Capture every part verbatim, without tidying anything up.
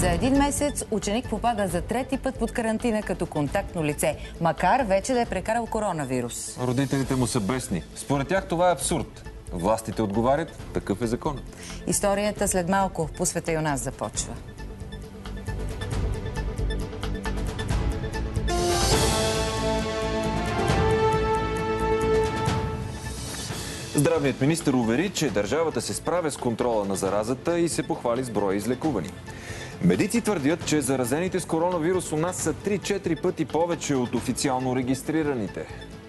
За един месец ученик попада за трети път под карантина като контактно лице, макар вече да е прекарал коронавирус. Родителите му са бесни. Според тях това е абсурд. Властите отговарят, такъв е законът. Историята след малко по Света и у нас започва. Здравният министър увери, че държавата се справя с контрола на заразата и се похвали с броя излекувани. Медици твърдят, че заразените с коронавирус у нас са три-четири пъти повече от официално регистрираните.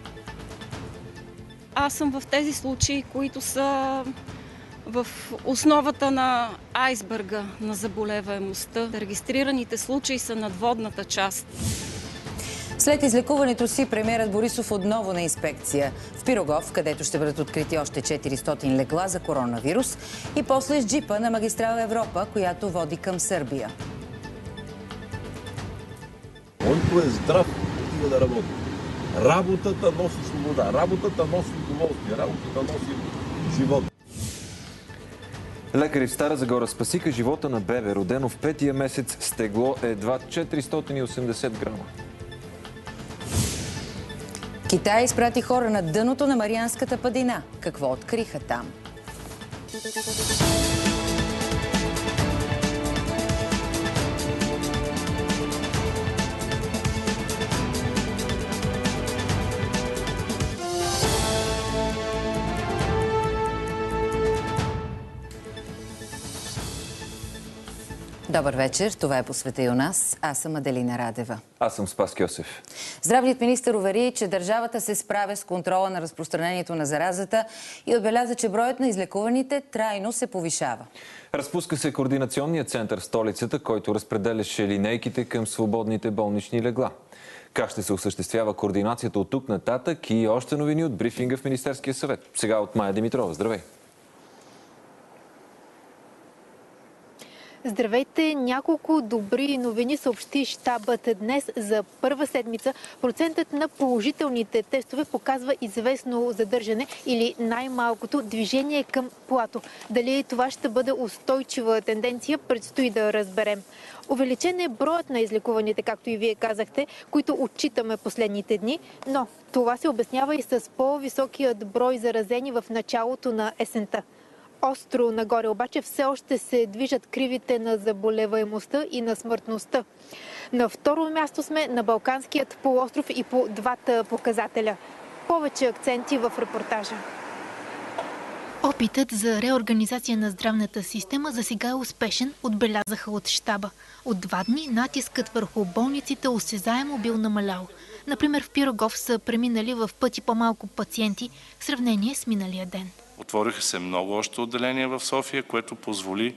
Аз съм в тези случаи, които са в основата на айсберга на заболеваемостта. Регистрираните случаи са надводната част. След излекуването си, премиерът Борисов отново на инспекция в Пирогов, където ще бъдат открити още четиристотин легла за коронавирус, и после с джипа на магистрала Европа, която води към Сърбия. Който е здрав, отива да работи. Работата носи свобода, работата носи удоволствие, работата носи живот. Лекари в Стара Загора спасиха живота на бебе, родено в петия месец с тегло едва четиристотин и осемдесет грама. Китай изпрати хора на дъното на Марианската падина. Какво откриха там? Добър вечер, това е по Света и у нас. Аз съм Аделина Радева. Аз съм Спас Кьосев. Здравният министър увери, че държавата се справя с контрола на разпространението на заразата и отбеляза, че броят на излекуваните трайно се повишава. Разпуска се координационният център в столицата, който разпределяше линейките към свободните болнични легла. Как ще се осъществява координацията от тук нататък и още новини от брифинга в Министерския съвет. Сега от Майя Димитрова. Здравей! Здравейте! Няколко добри новини съобщи щабът днес. За първа седмица процентът на положителните тестове показва известно задържане или най-малкото движение към плато. Дали това ще бъде устойчива тенденция, предстои да разберем. Увеличен е броят на излекуваните, както и вие казахте, които отчитаме последните дни, но това се обяснява и с по-високият брой заразени в началото на есента. Остро нагоре обаче все още се движат кривите на заболеваемостта и на смъртността. На второ място сме на Балканският полуостров и по двата показателя. Повече акценти в репортажа. Опитът за реорганизация на здравната система за сега е успешен, отбелязаха от щаба. От два дни натискът върху болниците осезаемо бил намалял. Например, в Пирогов са преминали в пъти по-малко пациенти в сравнение с миналия ден. Отвориха се много още отделения в София, което позволи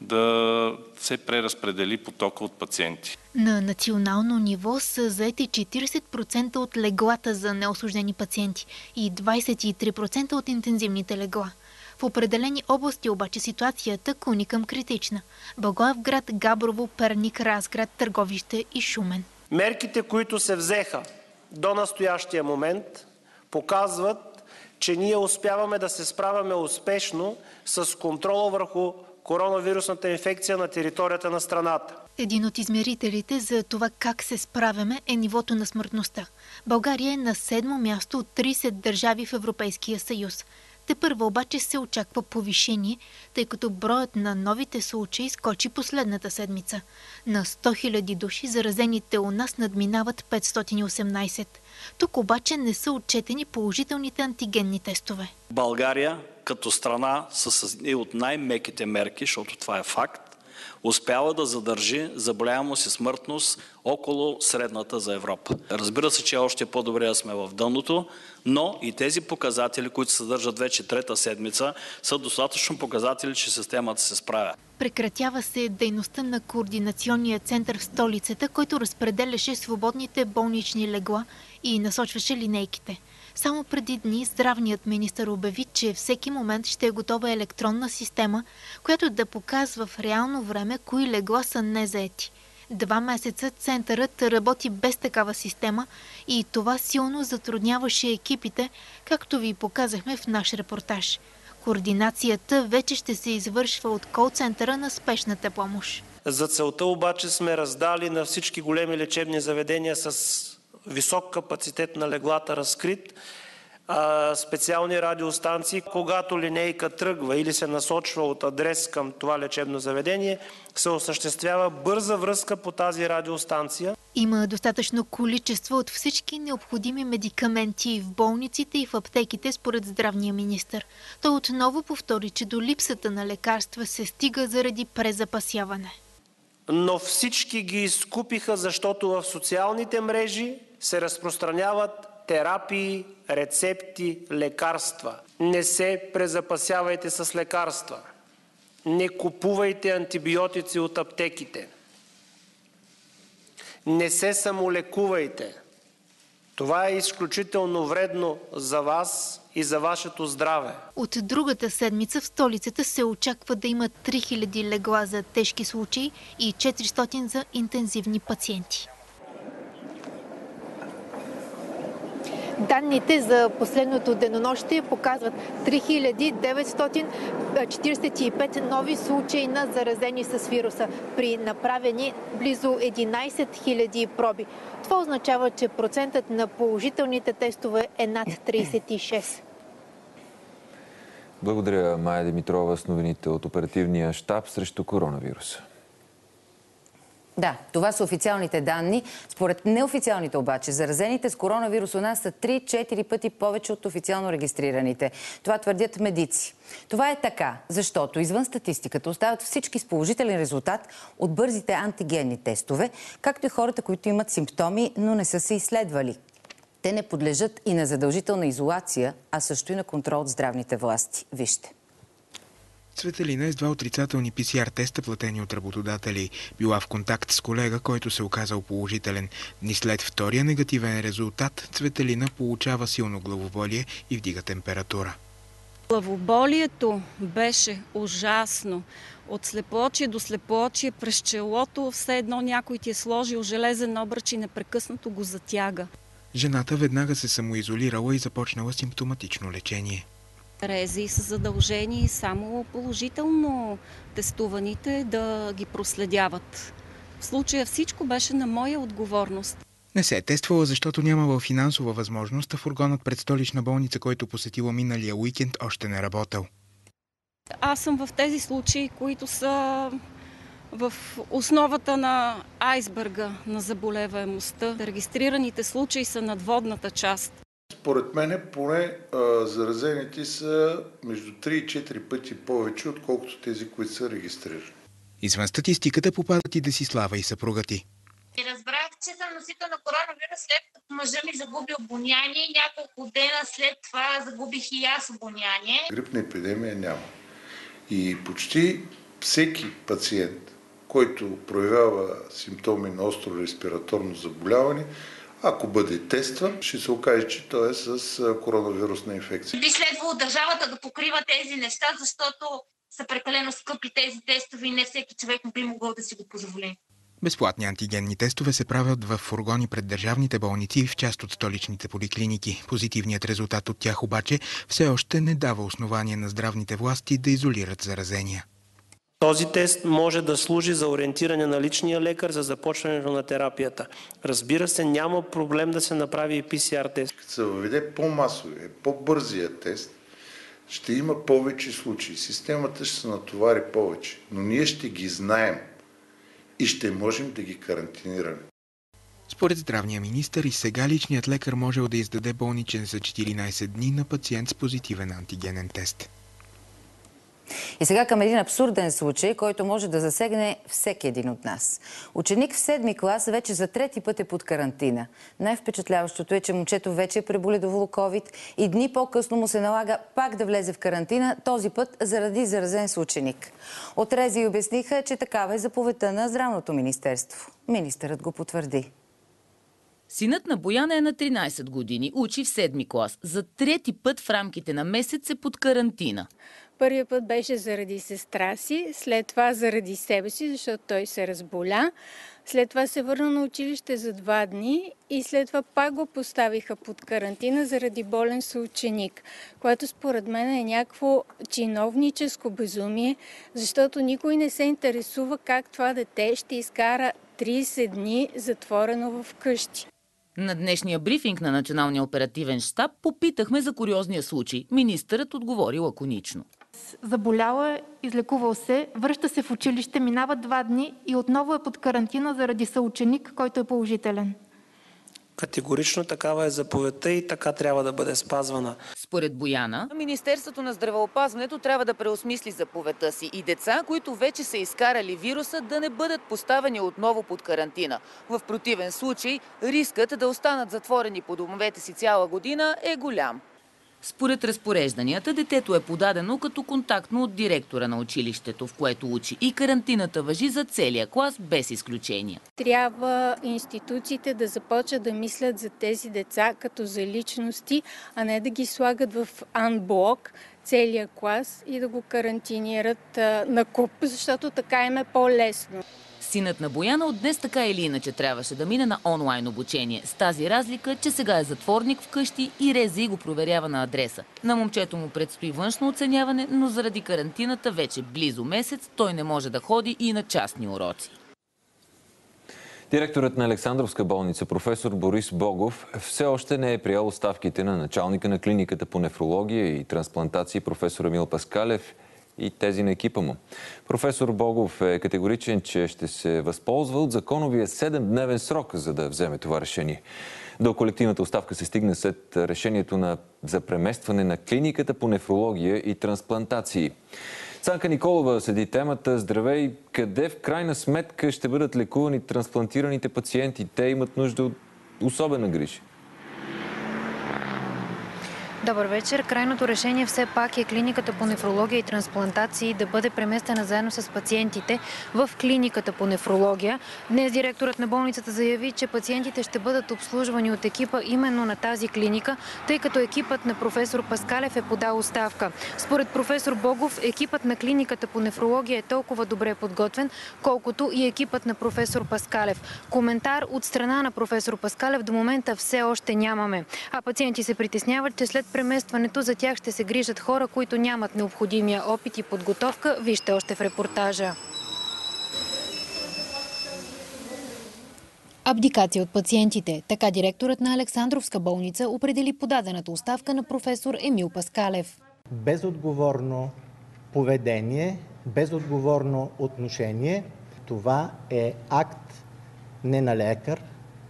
да се преразпредели потока от пациенти. На национално ниво са заети четиридесет процента от леглата за неосложнени пациенти и двадесет и три процента от интензивните легла. В определени области обаче ситуацията клони към критична. Благоевград, Габрово, Перник, Разград, Търговище и Шумен. Мерките, които се взеха до настоящия момент, показват, че ние успяваме да се справяме успешно с контрола върху коронавирусната инфекция на територията на страната. Един от измерителите за това как се справяме е нивото на смъртността. България е на седмо място от тридесет държави в Европейския съюз. Тепърва обаче се очаква повишение, тъй като броят на новите случаи скочи последната седмица. На сто хиляди души заразените у нас надминават петстотин и осемнадесет. Тук обаче не са отчетени положителните антигенни тестове. България като страна с едни от най-меките мерки, защото това е факт, успява да задържи заболяемост и смъртност около средната за Европа. Разбира се, че още по-добре да сме в дъното, но и тези показатели, които се държат вече трета седмица, са достатъчно показатели, че системата се справя. Прекратява се дейността на координационния център в столицата, който разпределяше свободните болнични легла и насочваше линейките. Само преди дни здравният министър обяви, че всеки момент ще е готова електронна система, която да показва в реално време кои легла са незаети. Два месеца центърът работи без такава система и това силно затрудняваше екипите, както ви показахме в наш репортаж. Координацията вече ще се извършва от кол-центъра на спешната помощ. За целта обаче сме раздали на всички големи лечебни заведения с висок капацитет на леглата разкрит специални радиостанции. Когато линейка тръгва или се насочва от адрес към това лечебно заведение, се осъществява бърза връзка по тази радиостанция. Има достатъчно количество от всички необходими медикаменти в болниците и в аптеките, според здравния министър. Той отново повтори, че до липсата на лекарства се стига заради презапасяване. Но всички ги изкупиха, защото в социалните мрежи се разпространяват терапии, рецепти, лекарства. Не се презапасявайте с лекарства. Не купувайте антибиотици от аптеките. Не се самолекувайте. Това е изключително вредно за вас и за вашето здраве. От другата седмица в столицата се очаква да има три хиляди легла за тежки случаи и четиристотин за интензивни пациенти. Данните за последното денонощие показват три хиляди деветстотин четиридесет и пет нови случаи на заразени с вируса при направени близо единадесет хиляди проби. Това означава, че процентът на положителните тестове е над тридесет и шест. Благодаря, Майя Димитрова, с новините от оперативния щаб срещу коронавируса. Да, това са официалните данни. Според неофициалните обаче, заразените с коронавирус у нас са три-четири пъти повече от официално регистрираните. Това твърдят медици. Това е така, защото извън статистиката остават всички с положителен резултат от бързите антигенни тестове, както и хората, които имат симптоми, но не са се изследвали. Те не подлежат и на задължителна изолация, а също и на контрол от здравните власти. Вижте. Цветелина е с два отрицателни пи си ар теста, платени от работодатели. Била в контакт с колега, който се оказал положителен. Дни след втория негативен резултат, Цветелина получава силно главоболие и вдига температура. Главоболието беше ужасно. От слепоочие до слепоочие през челото, все едно някой ти е сложил железен обръч и непрекъснато го затяга. Жената веднага се самоизолирала и започнала симптоматично лечение. Рези са задължени само положително тестуваните да ги проследяват. В случая всичко беше на моя отговорност. Не се е тествала, защото нямала финансова възможност, а фургонът пред столична болница, който посетила миналия уикенд, още не работел. Аз съм в тези случаи, които са в основата на айсберга на заболеваемостта. Регистрираните случаи са надводната част. Според мен поне а, заразените са между три и четири пъти повече, отколкото тези, които са регистрирани. Извън статистиката попадат и Десислава и съпруга ти. И разбрах, че съм носител на коронавирус, след като мъжа ми загуби обоняние. Няколко дена след това загубих и аз обоняние. Грипна епидемия няма. И почти всеки пациент, който проявява симптоми на остро респираторно заболяване, ако бъде тестван, ще се окаже, че той е с коронавирусна инфекция. Би следвало държавата да покрива тези неща, защото са прекалено скъпи тези тестове и не всеки човек би могъл да си го позволи. Безплатни антигенни тестове се правят в фургони пред държавните болници и в част от столичните поликлиники. Позитивният резултат от тях обаче все още не дава основание на здравните власти да изолират заразения. Този тест може да служи за ориентиране на личния лекар за започването на терапията. Разбира се, няма проблем да се направи и пи си ар тест. Като се въведе по-масовия, по-бързия тест, ще има повече случаи. Системата ще се натовари повече, но ние ще ги знаем и ще можем да ги карантинираме. Според здравния министър и сега личният лекар можел да издаде болничен за четиринадесет дни на пациент с позитивен антигенен тест. И сега към един абсурден случай, който може да засегне всеки един от нас. Ученик в седми клас вече за трети път е под карантина. Най-впечатляващото е, че момчето вече е преболедувало ковид и дни по-късно му се налага пак да влезе в карантина, този път заради заразен с ученик. От РЗИ обясниха, че такава е заповедта на Здравното министерство. Министърът го потвърди. Синът на Бояна е на тринадесет години, учи в седми клас. За трети път в рамките на месец е под карантина. Първият път беше заради сестра си, след това заради себе си, защото той се разболя. След това се върна на училище за два дни и след това пак го поставиха под карантина заради болен съученик, което според мен е някакво чиновническо безумие, защото никой не се интересува как това дете ще изкара трийсет дни затворено в къщи. На днешния брифинг на Националния оперативен щаб попитахме за куриозния случай. Министърът отговори лаконично. Заболял е, излекувал се, връща се в училище, минава два дни и отново е под карантина заради съученик, който е положителен. Категорично такава е заповедта и така трябва да бъде спазвана. Според Бояна, Министерството на здравеопазването трябва да преосмисли заповедта си и деца, които вече са изкарали вируса, да не бъдат поставени отново под карантина. В противен случай рискът да останат затворени по домовете си цяла година е голям. Според разпорежданията, детето е подадено като контактно от директора на училището, в което учи, и карантината важи за целия клас без изключения. Трябва институциите да започнат да мислят за тези деца като за личности, а не да ги слагат в анблок целия клас и да го карантинират на куп, защото така им е по-лесно. Синът на Бояна от днес така или иначе трябваше да мине на онлайн обучение. С тази разлика, че сега е затворник вкъщи и РЗИ го проверява на адреса. На момчето му предстои външно оценяване, но заради карантината вече близо месец той не може да ходи и на частни уроци. Директорът на Александровска болница, професор Борис Богов, все още не е приял оставките на началника на клиниката по нефрология и трансплантации професор Емил Паскалев и тези на екипа му. Професор Богов е категоричен, че ще се възползва от законовия седемдневен срок, за да вземе това решение. До колективната оставка се стигна след решението на, за преместване на клиниката по нефрология и трансплантации. Цанка Николова следи темата. Здравей! Къде в крайна сметка ще бъдат лекувани трансплантираните пациенти? Те имат нужда от особена грижа. Добър вечер. Крайното решение все пак е клиниката по нефрология и трансплантации да бъде преместена заедно с пациентите в клиниката по нефрология. Днес директорът на болницата заяви, че пациентите ще бъдат обслужвани от екипа именно на тази клиника, тъй като екипът на професор Паскалев е подал оставка. Според професор Богов, екипът на клиниката по нефрология е толкова добре подготвен, колкото и екипът на професор Паскалев. Коментар от страна на професор Паскалев до момента все още нямаме. А пациенти се притесняват, че след преместването за тях ще се грижат хора, които нямат необходимия опит и подготовка. Вижте още в репортажа. Абдикация от пациентите. Така директорът на Александровска болница определи подадената оставка на професор Емил Паскалев. Безотговорно поведение, безотговорно отношение. Това е акт не на лекар,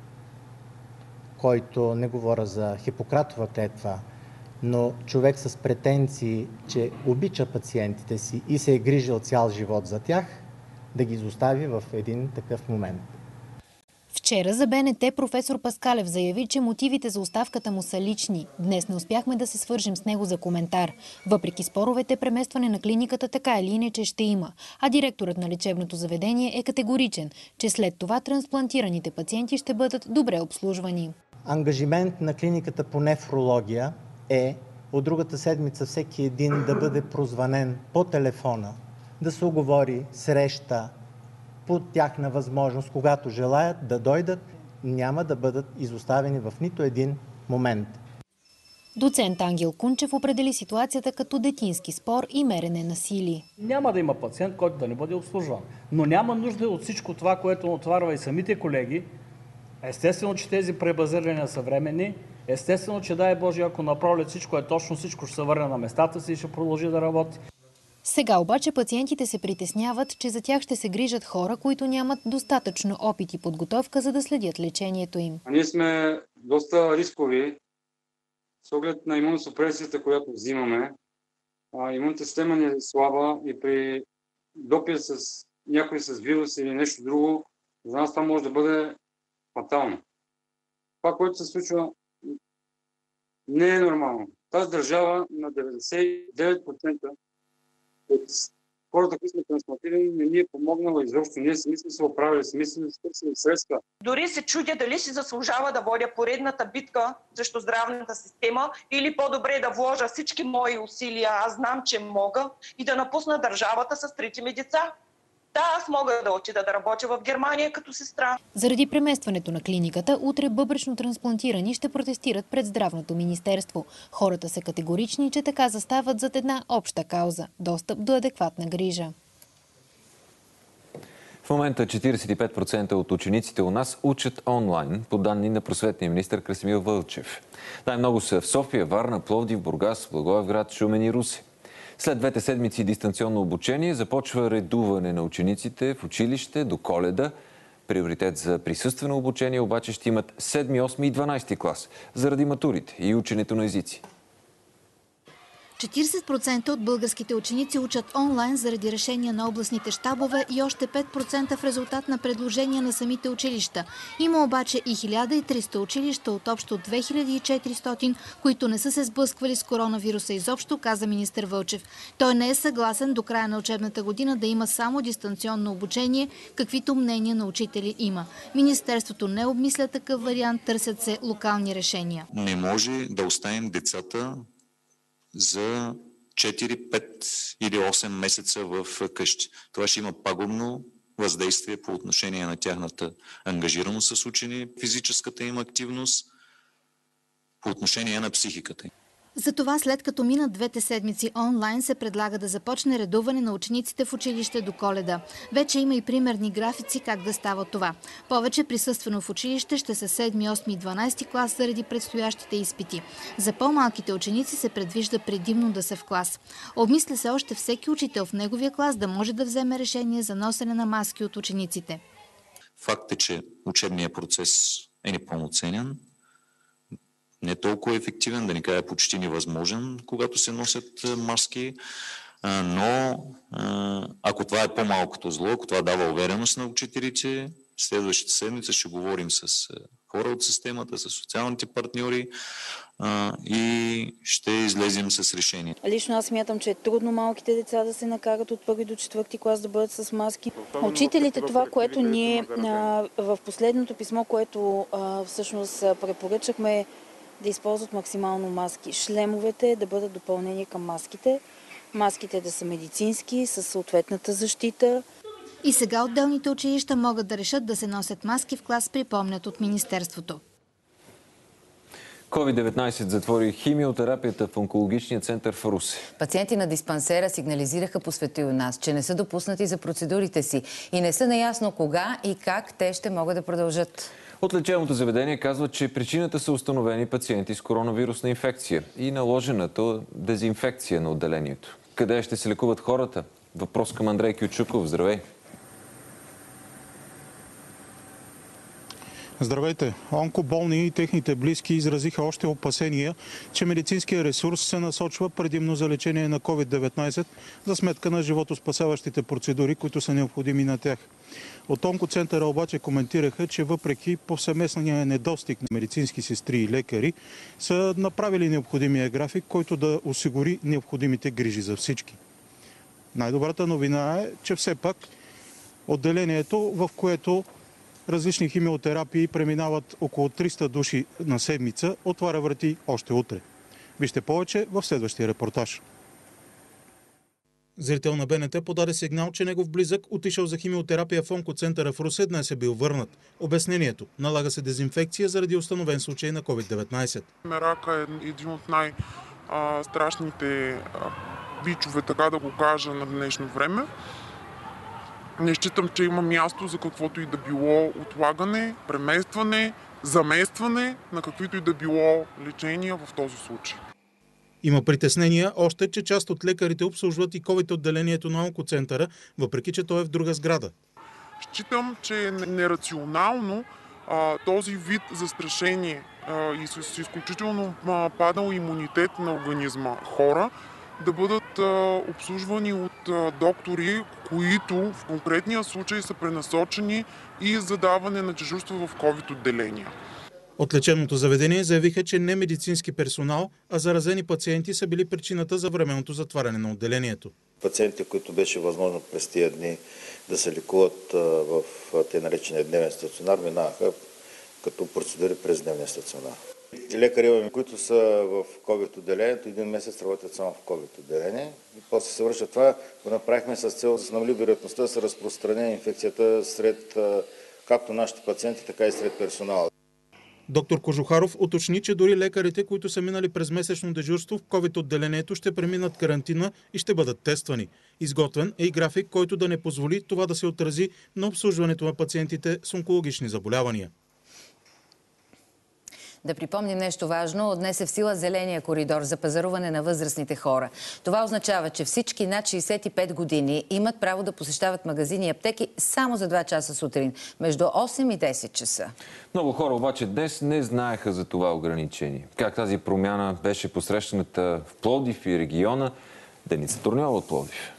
който, не говоря за Хипократова клетва, но човек с претенции, че обича пациентите си и се е грижил цял живот за тях, да ги изостави в един такъв момент. Вчера за Б Н Т професор Паскалев заяви, че мотивите за оставката му са лични. Днес не успяхме да се свържем с него за коментар. Въпреки споровете, преместване на клиниката така или иначе ще има. А директорът на лечебното заведение е категоричен, че след това трансплантираните пациенти ще бъдат добре обслужвани. Ангажимент на клиниката по нефрология е от другата седмица всеки един да бъде прозванен по телефона, да се оговори среща по тяхна възможност, когато желаят да дойдат, няма да бъдат изоставени в нито един момент. Доцент Ангел Кунчев определи ситуацията като детински спор и мерене на сили. Няма да има пациент, който да не бъде обслужван. Но няма нужда от всичко това, което отварва и самите колеги. Естествено, че тези пребазирания са временни. Естествено, че дай Боже, ако напролет всичко е точно, всичко ще се върне на местата си и ще продължи да работи. Сега обаче пациентите се притесняват, че за тях ще се грижат хора, които нямат достатъчно опит и подготовка, за да следят лечението им. А ние сме доста рискови с оглед на имуносупресията, която взимаме. А, имунната система ни е слаба и при допир с някой с вирус или нещо друго, за нас това може да бъде фатално. Това, което се случва, не е нормално. Тази държава на деветдесет и девет процента от хората, които сме трансплантирани, не ни е помогнала изобщо. Ние сами сме се оправили, сами сме търсили средства. Дори се чудя дали си заслужава да водя поредната битка срещу здравната система или по-добре да вложа всички мои усилия, аз знам, че мога, и да напусна държавата с трите ми деца. Да, аз мога да отида да работя в Германия като сестра. Заради преместването на клиниката, утре бъбречно трансплантирани ще протестират пред Здравното министерство. Хората са категорични, че така застават зад една обща кауза – достъп до адекватна грижа. В момента четиридесет и пет процента от учениците у нас учат онлайн, по данни на просветния министър Красимир Вълчев. Най-много са в София, Варна, Пловдив, Бургас, Благоевград, Шумен и Русе. След двете седмици дистанционно обучение започва редуване на учениците в училище до Коледа. Приоритет за присъствено обучение обаче ще имат седми, осми и дванадесети клас, заради матурите и ученето на езици. четиридесет процента от българските ученици учат онлайн заради решения на областните щабове и още пет процента в резултат на предложения на самите училища. Има обаче и хиляда и триста училища от общо две хиляди и четиристотин, които не са се сблъсквали с коронавируса изобщо, каза министър Вълчев. Той не е съгласен до края на учебната година да има само дистанционно обучение, каквито мнения на учители има. Министерството не обмисля такъв вариант, търсят се локални решения. Не може да оставим децата за четири, пет или осем месеца в къщи. Това ще има пагубно въздействие по отношение на тяхната ангажираност с учени, физическата им активност, по отношение на психиката им. Затова след като минат двете седмици онлайн, се предлага да започне редуване на учениците в училище до Коледа. Вече има и примерни графици как да става това. Повече присъствено в училище ще са седми, осми и дванадесети клас заради предстоящите изпити. За по-малките ученици се предвижда предимно да са в клас. Обмисля се още всеки учител в неговия клас да може да вземе решение за носене на маски от учениците. Факт е, че учебният процес е непълноценен. Не толкова ефективен, да ни кажа почти невъзможен, когато се носят маски, но ако това е по-малкото зло, ако това дава увереност на учителите, следващата седмица ще говорим с хора от системата, с социалните партньори и ще излезем с решение. Лично аз смятам, че е трудно малките деца да се накарат от първи до четвърти клас да бъдат с маски. Учителите, това, което ние в последното писмо, което всъщност препоръчахме, да използват максимално маски. Шлемовете да бъдат допълнени към маските. Маските да са медицински, със съответната защита. И сега отделните училища могат да решат да се носят маски в клас, припомнят от Министерството. ковид деветнадесет затвори химиотерапията в онкологичния център в Русе. Пациенти на диспансера сигнализираха по света и у нас, че не са допуснати за процедурите си и не са наясно кога и как те ще могат да продължат. От лечебното заведение казва, че причината са установени пациенти с коронавирусна инфекция и наложената дезинфекция на отделението. Къде ще се лекуват хората? Въпрос към Андрей Кючуков. Здравей! Здравейте! Онкоболни и техните близки изразиха още опасения, че медицинския ресурс се насочва предимно за лечение на ковид деветнадесет за сметка на животоспасяващите процедури, които са необходими на тях. От онкоцентъра обаче коментираха, че въпреки повсеместния недостиг на медицински сестри и лекари, са направили необходимия график, който да осигури необходимите грижи за всички. Най-добрата новина е, че все пак отделението, в което различни химиотерапии преминават около триста души на седмица, отваря врати още утре. Вижте повече в следващия репортаж. Зрител на БНТ подаде сигнал, че негов близък, отишъл за химиотерапия в онкоцентъра в Русе, днес е бил върнат. Обяснението – налага се дезинфекция заради установен случай на ковид деветнадесет. Рака е един от най-страшните бичове, така да го кажа, на днешно време. Не считам, че има място за каквото и да било отлагане, преместване, заместване на каквито и да било лечения в този случай. Има притеснения още, че част от лекарите обслужват и ковид отделението на онкоцентъра, въпреки че той е в друга сграда. Считам, че е нерационално а, този вид застрашение а, и с, с изключително а, падал имунитет на организма хора да бъдат а, обслужвани от а, доктори, които в конкретния случай са пренасочени и за даване на дежурство в ковид отделения. От лечебното заведение заявиха, че не медицински персонал, а заразени пациенти са били причината за временното затваряне на отделението. Пациентите, които беше възможно през тия дни да се лекуват в те наречения дневен стационар, минаха като процедури през дневния стационар. Лекари имаме, които са в ковид отделението, един месец работят само в ковид отделение и после се връщат. Това го направихме с цел да се намали вероятността да се разпространя инфекцията сред както нашите пациенти, така и сред персонала. Доктор Кожухаров уточни, че дори лекарите, които са минали през месечно дежурство в ковид отделението, ще преминат карантина и ще бъдат тествани. Изготвен е и график, който да не позволи това да се отрази на обслужването на пациентите с онкологични заболявания. Да припомним нещо важно. Днес е в сила зеления коридор за пазаруване на възрастните хора. Това означава, че всички над шейсет и пет години имат право да посещават магазини и аптеки само за два часа сутрин, между осем и десет часа. Много хора обаче днес не знаеха за това ограничение. Как тази промяна беше посрещаната в Пловдив и региона? Деница Турньова от Пловдив.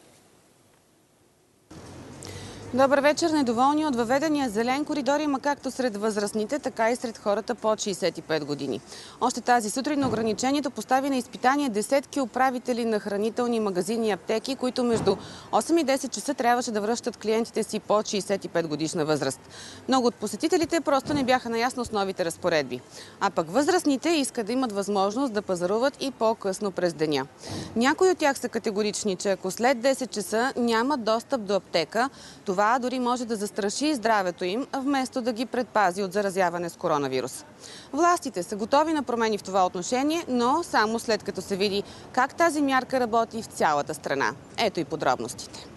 Добър вечер. Недоволни от въведения зелен коридор има както сред възрастните, така и сред хората под шейсет и пет години. Още тази сутрин ограничението постави на изпитание десетки управители на хранителни магазини и аптеки, които между осем и десет часа трябваше да връщат клиентите си под шейсет и пет годишна възраст. Много от посетителите просто не бяха наясно с новите разпоредби. А пък възрастните искат да имат възможност да пазаруват и по-късно през деня. Някои от тях са категорични, че ако след десет часа нямат достъп до аптека, това дори може да застраши здравето им, вместо да ги предпази от заразяване с коронавирус. Властите са готови на промени в това отношение, но само след като се види как тази мярка работи в цялата страна. Ето и подробностите.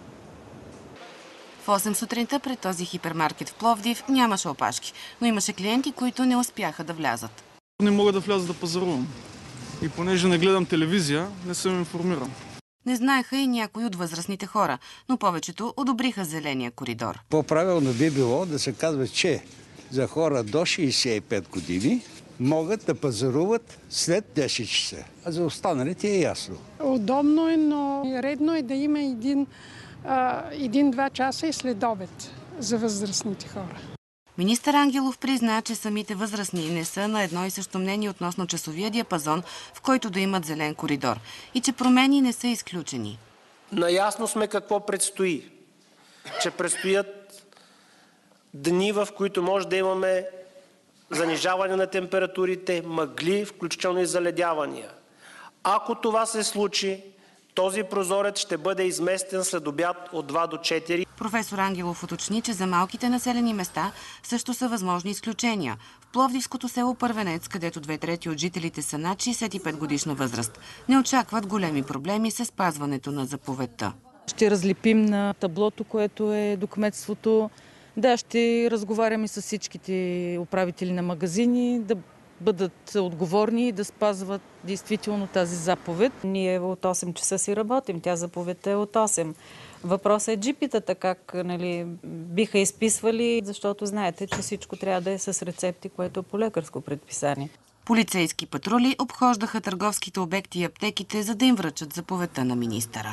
В осем сутринта пред този хипермаркет в Пловдив нямаше опашки, но имаше клиенти, които не успяха да влязат. Не мога да вляза да пазарувам. И понеже не гледам телевизия, не съм информиран. Не знаеха и някои от възрастните хора, но повечето одобриха зеления коридор. По-правилно би било да се казва, че за хора до шейсет и пет години могат да пазаруват след десет часа. А за останалите е ясно. Удобно е, но редно е да има един, един-два часа и след обед за възрастните хора. Министър Ангелов призна, че самите възрастни не са на едно и също мнение относно часовия диапазон, в който да имат зелен коридор, и че промени не са изключени. Наясно сме какво предстои. Че предстоят дни, в които може да имаме занижаване на температурите, мъгли, включително и заледявания. Ако това се случи, този прозорец ще бъде изместен след обяд от два до четири. Професор Ангелов уточни, че за малките населени места също са възможни изключения. В Пловдивското село Първенец, където две трети от жителите са над шейсет и пет годишна възраст, не очакват големи проблеми с спазването на заповедта. Ще разлепим на таблото, което е до кметството. Да, ще разговаряме с всичките управители на магазини, да бъдат отговорни и да спазват действително тази заповед. Ние от осем часа си работим, тя заповедта е от осем. Въпросът е джипитата как, нали, биха изписвали, защото знаете, че всичко трябва да е с рецепти, което е по лекарско предписание. Полицейски патрули обхождаха търговските обекти и аптеките, за да им връчат заповедта на министъра.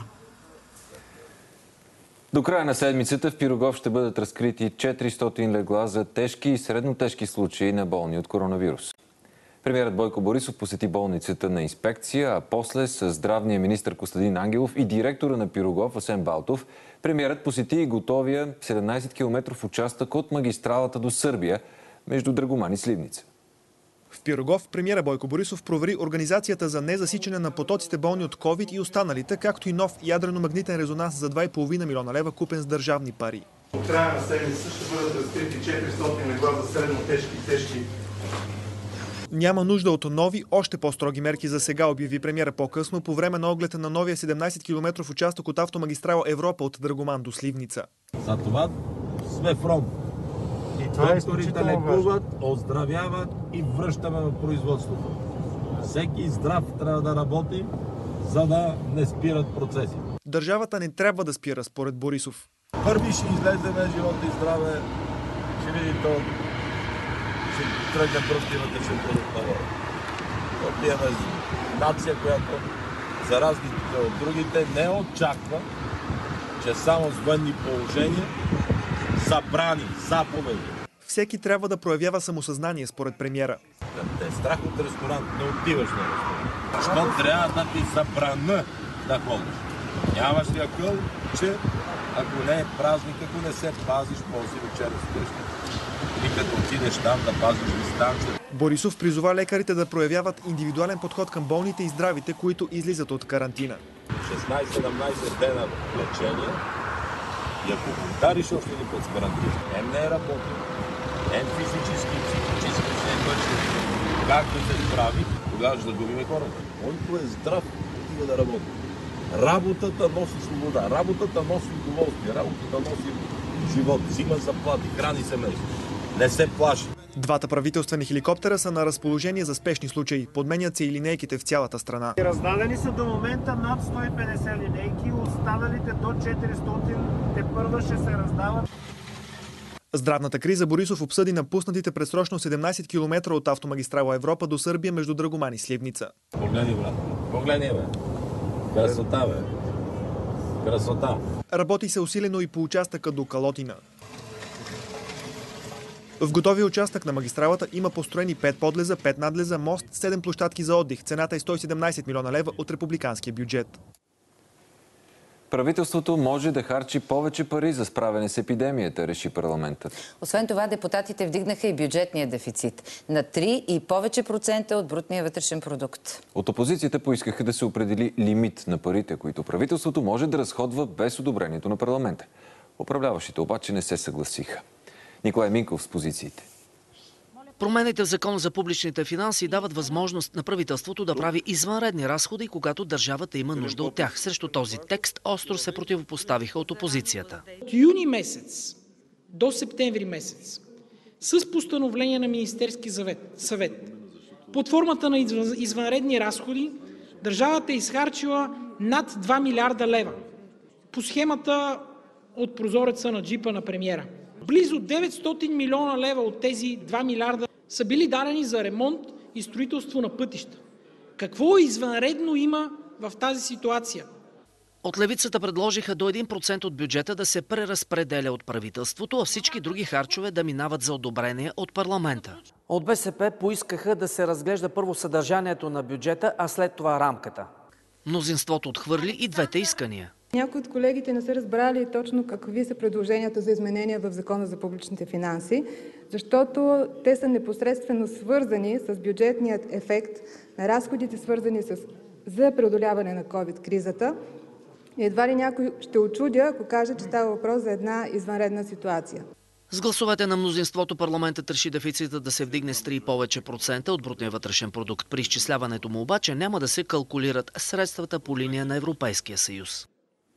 До края на седмицата в Пирогов ще бъдат разкрити четиристотин легла за тежки и среднотежки случаи на болни от коронавирус. Премиерът Бойко Борисов посети болницата на инспекция, а после с здравния министър Костадин Ангелов и директора на Пирогов Асен Балтов, премиерът посети и готовия седемнайсет километров участък от магистралата до Сърбия между Драгоман и Сливница. В Пирогов премиера Бойко Борисов провери организацията за незасичане на потоците болни от ковид и останалите, както и нов ядрено-магнитен резонанс за два и половина милиона лева, купен с държавни пари. От края на седмица ще бъдат разкрити четиристотин легла за средно-тежки и тежки. Няма нужда от нови, още по-строги мерки за сега, обяви премиера по-късно по време на огледа на новия седемнайсет километров участък от автомагистрала Европа от Драгоман до Сливница. За това сме фронт. И докторите лекуват, оздравяват и връщаме в производството. Всеки здрав трябва да работи, за да не спират процеси. Държавата не трябва да спира, според Борисов. Първи ще излеземе, живота и здраве, ще видите, ще тръгне противната, ще бъдат навър. Ние имаме нация, която за разлика от другите не очаква, че само с военни положения забрани, заповеди всеки трябва да проявява самосъзнание, според премиера. Да те е страх от ресторант, не отиваш на ресторант. Защо трябва да ти забрана да ходиш? Нямаш ли акъл, че ако не е празник, ако не се пазиш, после вечера среща. И като отидеш там да пазиш дистанция. Борисов призова лекарите да проявяват индивидуален подход към болните и здравите, които излизат от карантина. шестнайсет-седемнайсет дена лечение и ако повтариш още един път с карантина, ем не е работил, ем физически, психически се е мъчил. Как да се справи, тогава ще загубим хората. Който е здрав, отива да работи. Работата носи свобода, работата носи удоволствие, работата носи живот, взима заплати, храни семейство. Не се плаши. Двата правителствени хеликоптера са на разположение за спешни случаи. Подменят се и линейките в цялата страна. Раздадени са до момента над сто и петдесет линейки, останалите до четиристотин тепърва ще се раздават. Здравната криза Борисов обсъди напуснатите предсрочно седемнайсет километра от автомагистрала Европа до Сърбия между Драгоман и Сливница. Погледни, брат. Погледни, бе. Красота, бе. Красота. Работи се усилено и по участъка до Калотина. В готовия участък на магистралата има построени пет подлеза, пет надлеза, мост, седем площадки за отдих. Цената е сто и седемнайсет милиона лева от републиканския бюджет. Правителството може да харчи повече пари за справяне с епидемията, реши парламентът. Освен това, депутатите вдигнаха и бюджетния дефицит на три и повече процента от брутния вътрешен продукт. От опозицията поискаха да се определи лимит на парите, които правителството може да разходва без одобрението на парламента. Управляващите обаче не се съгласиха. Николай Минков с позициите. Промените в Закон за публичните финанси дават възможност на правителството да прави извънредни разходи, когато държавата има нужда от тях. Срещу този текст остро се противопоставиха от опозицията. От юни месец до септември месец с постановление на Министерски съвет под формата на извънредни разходи държавата е изхарчила над два милиарда лева по схемата от прозореца на джипа на премиера. Близо деветстотин милиона лева от тези два милиарда са били дадени за ремонт и строителство на пътища. Какво извънредно има в тази ситуация? От левицата предложиха до един процент от бюджета да се преразпределя от правителството, а всички други харчове да минават за одобрение от парламента. От БСП поискаха да се разглежда първо съдържанието на бюджета, а след това рамката. Мнозинството отхвърли и двете искания. Някои от колегите не са разбрали точно какви са предложенията за изменения в Закона за публичните финанси, защото те са непосредствено свързани с бюджетният ефект на разходите, свързани с за преодоляване на ковид-кризата. Едва ли някой ще очудя, ако каже, че става въпрос за една извънредна ситуация. С гласовете на мнозинството парламентът реши дефицита да се вдигне с три и повече процента от брутния вътрешен продукт. При изчисляването му обаче няма да се калкулират средствата по линия на Европейския съюз.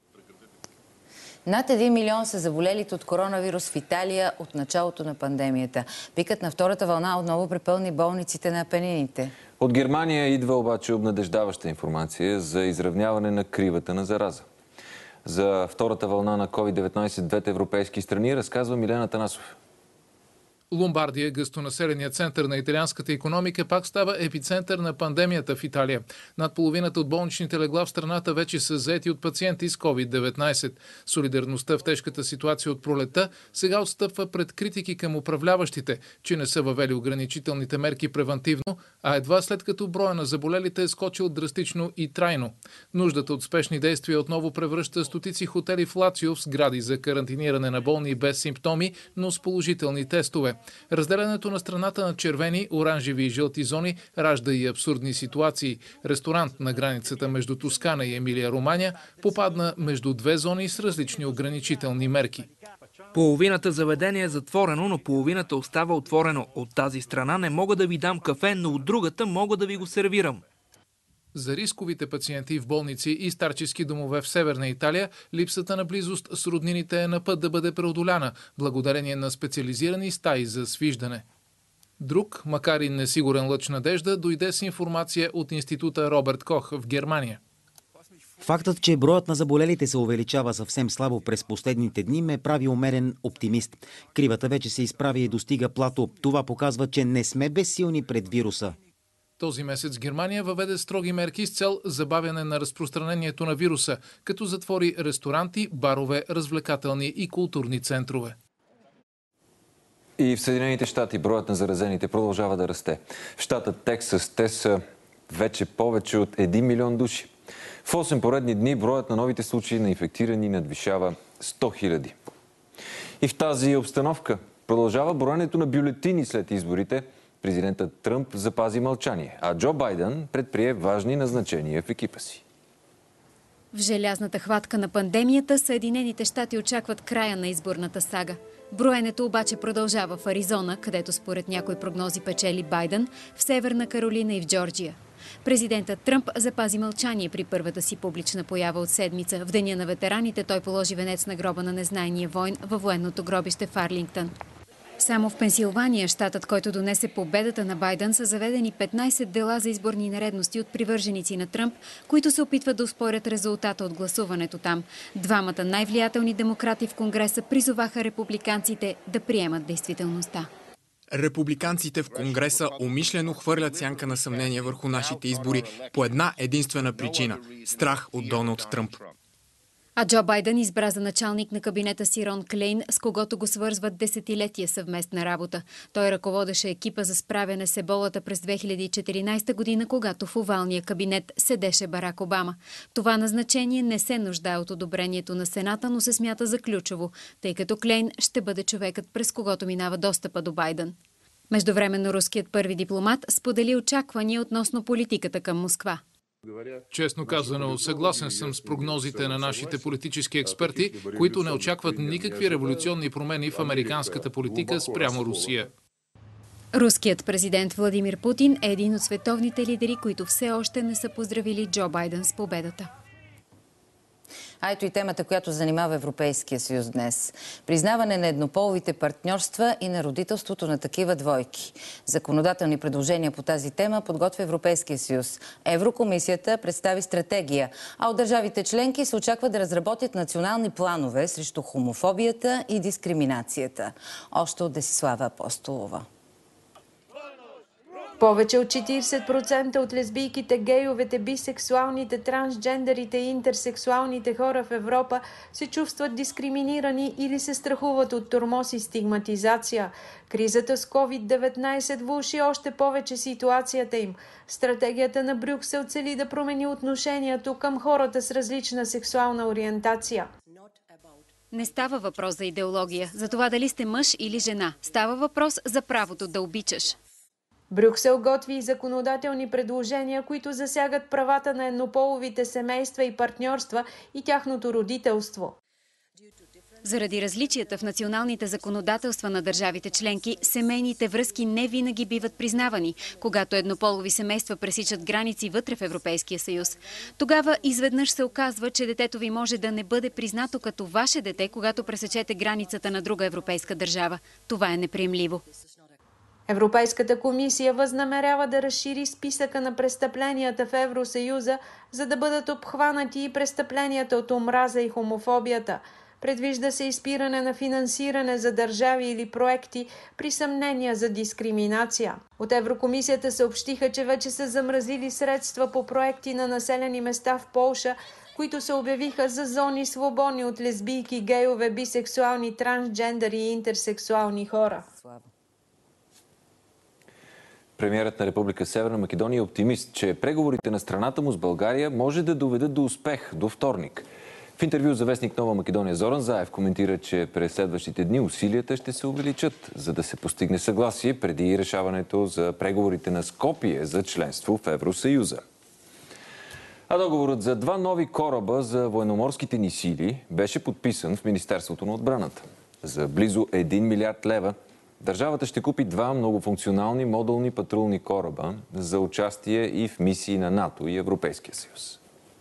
Над един милион са заболелите от коронавирус в Италия от началото на пандемията. Пикът на втората вълна отново препълни болниците на Апенините. От Германия идва обаче обнадеждаваща информация за изравняване на кривата на зараза. За втората вълна на ковид деветнайсет в двете европейски страни разказва Милена Танасов. Ломбардия, гъстонаселеният център на италианската икономика, пак става епицентър на пандемията в Италия. Над половината от болничните легла в страната вече са заети от пациенти с ковид деветнайсет. Солидарността в тежката ситуация от пролета сега отстъпва пред критики към управляващите, че не са въвели ограничителните мерки превантивно, а едва след като броя на заболелите е скочил драстично и трайно. Нуждата от спешни действия отново превръща стотици хотели в Лацио в сгради за карантиниране на болни без симптоми, но с положителни тестове. Разделянето на страната на червени, оранжеви и жълти зони ражда и абсурдни ситуации. Ресторант на границата между Тоскана и Емилия Романя попадна между две зони с различни ограничителни мерки. Половината заведение е затворено, но половината остава отворено. От тази страна не мога да ви дам кафе, но от другата мога да ви го сервирам. За рисковите пациенти в болници и старчески домове в Северна Италия, липсата на близост с роднините е на път да бъде преодоляна, благодарение на специализирани стаи за свиждане. Друг, макар и несигурен лъч надежда, дойде с информация от института Роберт Кох в Германия. Фактът, че броят на заболелите се увеличава съвсем слабо през последните дни, ме прави умерен оптимист. Кривата вече се изправи и достига плато. Това показва, че не сме безсилни пред вируса. Този месец Германия въведе строги мерки с цел забавяне на разпространението на вируса, като затвори ресторанти, барове, развлекателни и културни центрове. И в Съединените щати броят на заразените продължава да расте. В щата Тексас те са вече повече от един милион души. В осем поредни дни броят на новите случаи на инфектирани надвишава сто хиляди. И в тази обстановка продължава броенето на бюлетини след изборите. Президентът Тръмп запази мълчание, а Джо Байден предприе важни назначения в екипа си. В желязната хватка на пандемията Съединените щати очакват края на изборната сага. Броенето обаче продължава в Аризона, където според някои прогнози печели Байден, в Северна Каролина и в Джорджия. Президентът Тръмп запази мълчание при първата си публична поява от седмица. В Деня на ветераните той положи венец на гроба на незнайния войн във военното гробище в Арлингтън. Само в Пенсилвания, щатът, който донесе победата на Байден, са заведени петнайсет дела за изборни нередности от привърженици на Тръмп, които се опитват да оспорят резултата от гласуването там. Двамата най-влиятелни демократи в Конгреса призоваха републиканците да приемат действителността. Републиканците в Конгреса умишлено хвърлят сянка на съмнение върху нашите избори по една единствена причина – страх от Доналд Тръмп. А Джо Байден избра за началник на кабинета си Рон Клейн, с когото го свързват десетилетия съвместна работа. Той ръководеше екипа за справяне с еболата през две хиляди и четиринайсета година, когато в овалния кабинет седеше Барак Обама. Това назначение не се нуждае от одобрението на Сената, но се смята за ключово, тъй като Клейн ще бъде човекът, през когото минава достъпа до Байден. Междувременно руският първи дипломат сподели очаквания относно политиката към Москва. Честно казано, съгласен съм с прогнозите на нашите политически експерти, които не очакват никакви революционни промени в американската политика спрямо Русия. Руският президент Владимир Путин е един от световните лидери, които все още не са поздравили Джо Байден с победата. А ето и темата, която занимава Европейския съюз днес. Признаване на еднополовите партньорства и на родителството на такива двойки. Законодателни предложения по тази тема подготвя Европейския съюз. Еврокомисията представи стратегия, а от държавите членки се очаква да разработят национални планове срещу хомофобията и дискриминацията. Още от Десислава Апостолова. Повече от четирийсет процента от лесбийките, гейовете, бисексуалните, трансджендерите и интерсексуалните хора в Европа се чувстват дискриминирани или се страхуват от тормоз и стигматизация. Кризата с ковид деветнайсет влоши още повече ситуацията им. Стратегията на Брюксел цели да промени отношението към хората с различна сексуална ориентация. Не става въпрос за идеология, за това дали сте мъж или жена. Става въпрос за правото да обичаш. Брюксел готви и законодателни предложения, които засягат правата на еднополовите семейства и партньорства и тяхното родителство. Заради различията в националните законодателства на държавите членки, семейните връзки не винаги биват признавани, когато еднополови семейства пресичат граници вътре в Европейския съюз. Тогава изведнъж се оказва, че детето ви може да не бъде признато като ваше дете, когато пресечете границата на друга европейска държава. Това е неприемливо. Европейската комисия възнамерява да разшири списъка на престъпленията в Евросъюза, за да бъдат обхванати и престъпленията от омраза и хомофобията. Предвижда се изпиране на финансиране за държави или проекти при съмнения за дискриминация. От Еврокомисията съобщиха, че вече са замразили средства по проекти на населени места в Полша, които се обявиха за зони свободни от лесбийки, гейове, бисексуални, трансджендери и интерсексуални хора. Премиерът на Република Северна Македония е оптимист, че преговорите на страната му с България може да доведат до успех до вторник. В интервю за вестник Нова Македония Зоран Заев коментира, че през следващите дни усилията ще се увеличат, за да се постигне съгласие преди решаването за преговорите на Скопие за членство в Евросъюза. А договорът за два нови кораба за военноморските ни сили беше подписан в Министерството на отбраната. За близо един милиард лева държавата ще купи два многофункционални модулни патрулни кораба за участие и в мисии на НАТО и Европейския съюз.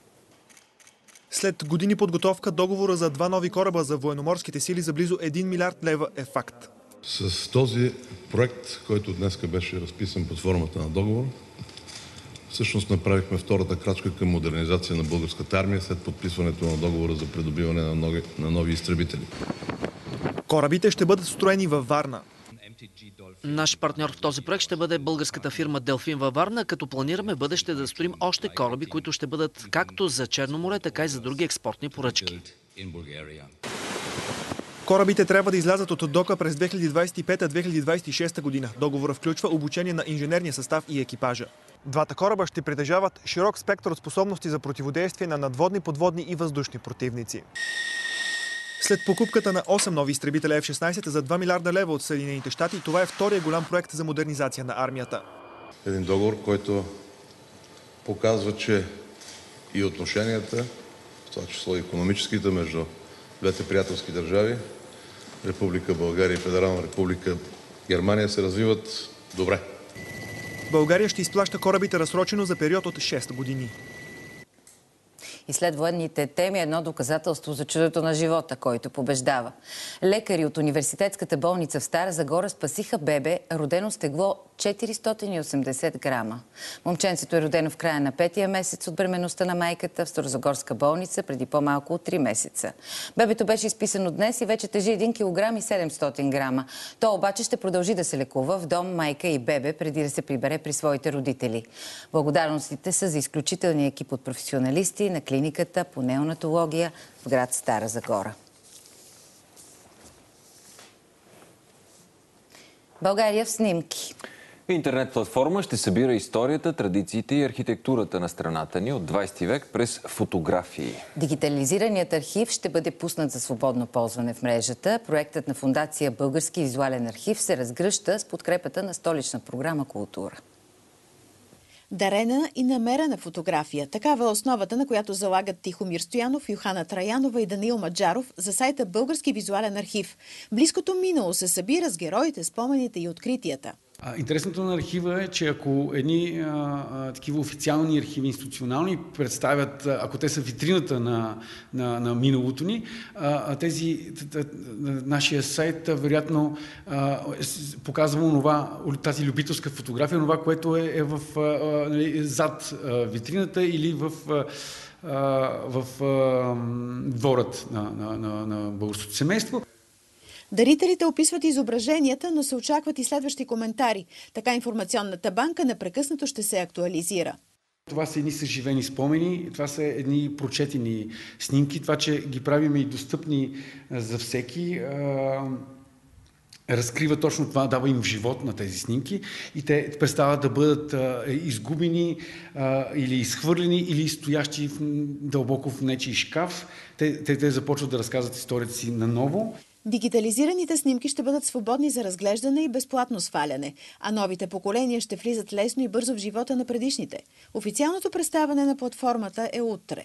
След години подготовка, договора за два нови кораба за военноморските сили за близо един милиард лева е факт. С този проект, който днес беше разписан под формата на договор, всъщност направихме втората крачка към модернизация на българската армия след подписването на договора за придобиване на нови, на нови изтребители. Корабите ще бъдат строени във Варна. Наш партньор в този проект ще бъде българската фирма Делфин във Варна, като планираме бъдеще да строим още кораби, които ще бъдат както за Черно море, така и за други експортни поръчки. Корабите трябва да излязат от дока през две хиляди двадесет и пета - две хиляди двадесет и шеста година. Договорът включва обучение на инженерния състав и екипажа. Двата кораба ще притежават широк спектър от способности за противодействие на надводни, подводни и въздушни противници. След покупката на осем нови изтребителя Еф шестнадесет за два милиарда лева от Съединените щати, това е втория голям проект за модернизация на армията. Един договор, който показва, че и отношенията, в това число и икономическите, между двете приятелски държави, Република България и Федерална република Германия, се развиват добре. България ще изплаща корабите разсрочено за период от шест години. И след военните теми едно доказателство за чудото на живота, който побеждава. Лекари от университетската болница в Стара Загора спасиха бебе, родено с тегло четиристотин и осемдесет грама. Момченцето е родено в края на петия месец от бременността на майката в Старозагорска болница преди по-малко от три месеца. Бебето беше изписано днес и вече тежи един килограм и седемстотин грама. То обаче ще продължи да се лекува в дом майка и бебе, преди да се прибере при своите родители. Благодарностите са за изключителния екип от професионалисти на клиниката по неонатология в град Стара Загора. България в снимки. Интернет платформа ще събира историята, традициите и архитектурата на страната ни от двадесети век през фотографии. Дигитализираният архив ще бъде пуснат за свободно ползване в мрежата. Проектът на фондация Български визуален архив се разгръща с подкрепата на Столична програма Култура. Дарена и намерена фотография. Такава е основата, на която залагат Тихомир Стоянов, Йохана Траянова и Даниил Маджаров за сайта Български визуален архив. Близкото минало се събира с героите, спомените и откритията. Интересното на архива е, че ако едни а, а, такива официални архиви, институционални, представят, ако те са витрината на, на, на миналото ни, а, тези, нашия сайт вероятно а, показва онова, тази любителска фотография, онова, което е, е в, а, нали, зад а, витрината или в, а, в а, дворът на, на, на, на българското семейство. Дарителите описват изображенията, но се очакват и следващи коментари. Така информационната банка непрекъснато ще се актуализира. Това са едни съживени спомени, това са едни прочетени снимки. Това, че ги правим и достъпни за всеки, разкрива точно това, дава им живот на тези снимки и те престават да бъдат изгубени или изхвърлени, или стоящи в, дълбоко в нечий шкаф. Те, те, те започват да разказват историята си наново. Дигитализираните снимки ще бъдат свободни за разглеждане и безплатно сваляне, а новите поколения ще влизат лесно и бързо в живота на предишните. Официалното представяне на платформата е утре.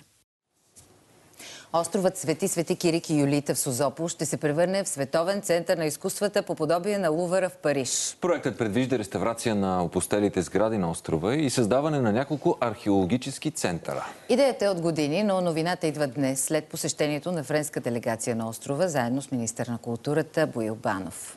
Островът Свети Свети Кирик и Юлита в Созопол ще се превърне в световен център на изкуствата по подобие на Лувъра в Париж. Проектът предвижда реставрация на опустелите сгради на острова и създаване на няколко археологически центъра. Идеята е от години, но новината идва днес след посещението на френска делегация на острова, заедно с министър на културата Боил Банов.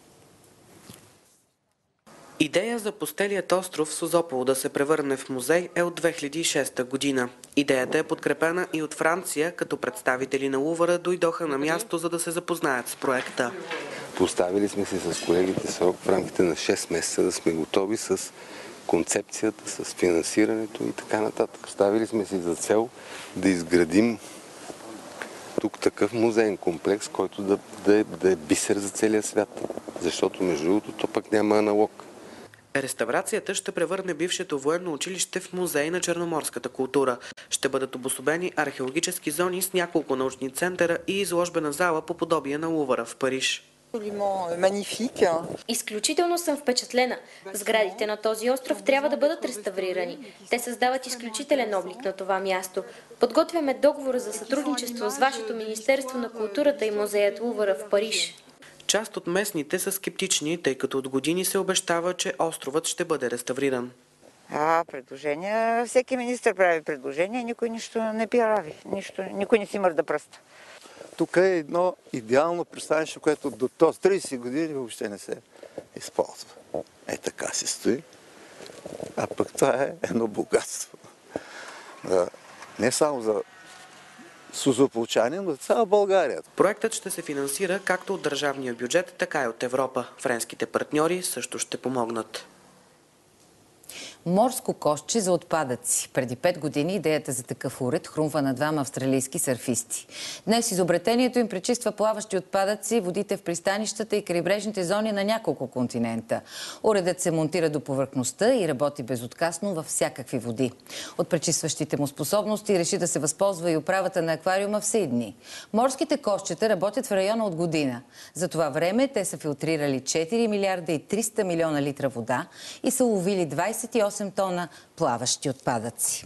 Идея за пустелият остров Созопол да се превърне в музей е от две хиляди и шеста година. Идеята е подкрепена и от Франция, като представители на Лувъра дойдоха на място, за да се запознаят с проекта. Поставили сме си с колегите срок в рамките на шест месеца да сме готови с концепцията, с финансирането и така нататък. Поставили сме си за цел да изградим тук такъв музеен комплекс, който да, да, да е бисер за целия свят. Защото между другото то пък няма аналог. Реставрацията ще превърне бившето военно училище в музей на черноморската култура. Ще бъдат обособени археологически зони с няколко научни центъра и изложбена зала по подобие на Лувъра в Париж. Изключително съм впечатлена. Сградите на този остров трябва да бъдат реставрирани. Те създават изключителен облик на това място. Подготвяме договор за сътрудничество с вашето Министерство на културата и музеят Лувъра в Париж. Част от местните са скептични, тъй като от години се обещава, че островът ще бъде реставриран. А, предложения. Всеки министър прави предложения, никой нищо не прави. Нищо, никой не си мърда пръста. Тук е едно идеално пристанище, което до този тридесет години въобще не се използва. Е, така се стои. А пък това е едно богатство. Не само за созополчани, но цяла България. Проектът ще се финансира както от държавния бюджет, така и от Европа. Френските партньори също ще помогнат. Морско кошче за отпадъци. Преди пет години идеята за такъв уред хрумва на двама австралийски сърфисти. Днес изобретението им пречиства плаващи отпадъци, водите в пристанищата и крайбрежните зони на няколко континента. Уредът се монтира до повърхността и работи безотказно във всякакви води. От пречистващите му способности реши да се възползва и управата на аквариума в Сидни. Морските кошчета работят в района от година. За това време те са филтрирали четири милиарда и триста милиона литра вода и са уловили двадесет и осем тона плаващи отпадъци.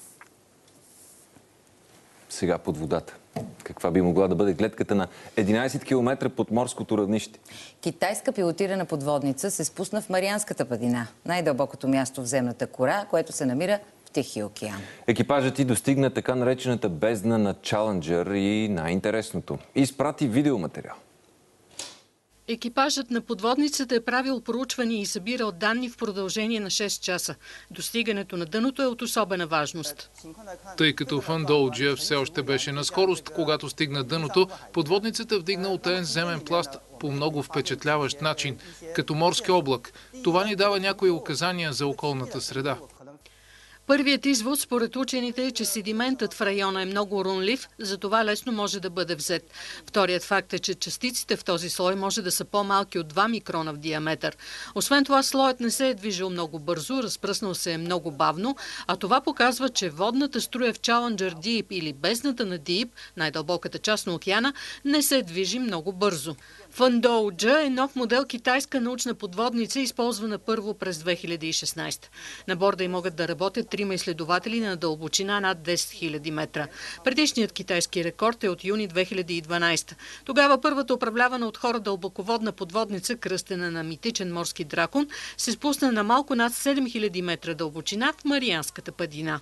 Сега под водата. Каква би могла да бъде гледката на единадесет километра под морското равнище? Китайска пилотирана подводница се спусна в Марианската падина, най-дълбокото място в земната кора, което се намира в Тихия океан. Екипажът и достигна така наречената бездна на Чаленджър и най-интересното – изпрати видеоматериал. Екипажът на подводницата е правил проучвания и събирал данни в продължение на шест часа. Достигането на дъното е от особена важност. Тъй като Фандоуджия все още беше на скорост, когато стигна дъното, подводницата вдигна утаен земен пласт по много впечатляващ начин, като морски облак. Това ни дава някои указания за околната среда. Първият извод според учените е, че седиментът в района е много уронлив, затова лесно може да бъде взет. Вторият факт е, че частиците в този слой може да са по-малки от два микрона в диаметър. Освен това, слоят не се е движил много бързо, разпръснал се е много бавно, а това показва, че водната струя в Challenger Deep или бездната на Deep, най-дълбоката част на океана, не се движи много бързо. Фандоуджа е нов модел китайска научна подводница, използвана първо през две хиляди и шестнадесета. На борда й могат да работят трима изследователи на дълбочина над десет хиляди метра. Предишният китайски рекорд е от юни две хиляди и дванадесета. Тогава първата управлявана от хора дълбоководна подводница, кръстена на митичен морски дракон, се спусна на малко над седем хиляди метра дълбочина в Марианската падина.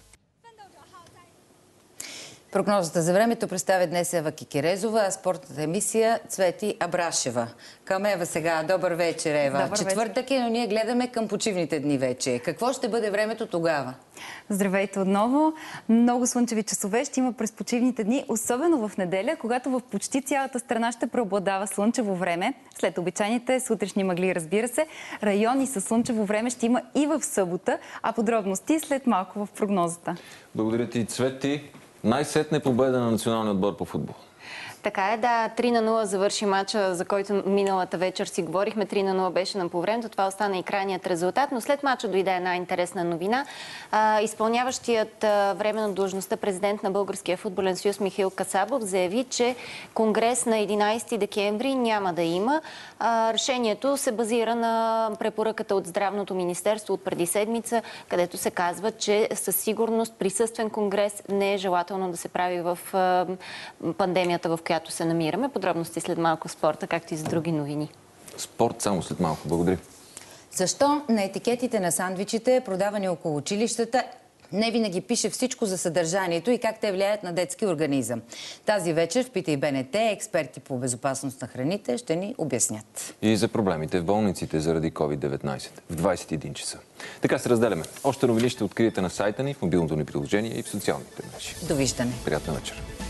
Прогнозата за времето представя днес Ева Кикерезова, а спортната емисия Цвети Абрашева. Към Ева сега. Добър вечер, Ева. Добър Четвъртък вечер. е, но ние гледаме към почивните дни вече. Какво ще бъде времето тогава? Здравейте отново. Много слънчеви часове ще има през почивните дни, особено в неделя, когато в почти цялата страна ще преобладава слънчево време. След обичайните сутрешни мъгли, разбира се, райони със слънчево време ще има и в събота, а подробности след малко в прогнозата. Благодаря ти, Цвети. Най-сетне победа на националния отбор по футбол. Така е, да. три на нула завърши матча, за който миналата вечер си говорихме. три на нула беше на полувремето. Това остана и крайният резултат. Но след матча дойде една интересна новина. А, изпълняващият а, временно длъжността президент на Българския футболен съюз Михаил Касабов заяви, че конгрес на единадесети декември няма да има. А, решението се базира на препоръката от Здравното министерство от преди седмица, където се казва, че със сигурност присъствен конгрес не е желателно да се прави в а, пандемията, в която се намираме. Подробности след малко в спорта, както и за други новини. Спорт само след малко. Благодаря. Защо на етикетите на сандвичите, продавани около училищата, не винаги пише всичко за съдържанието и как те влияят на детски организъм? Тази вечер в Питай БНТ експерти по безопасност на храните ще ни обяснят. И за проблемите в болниците заради ковид деветнадесет в двадесет и един часа. Така се разделяме. Още новини ще откриете на сайта ни, в мобилното ни приложение и в социалните мрежи. Довиждане. Приятна вечер.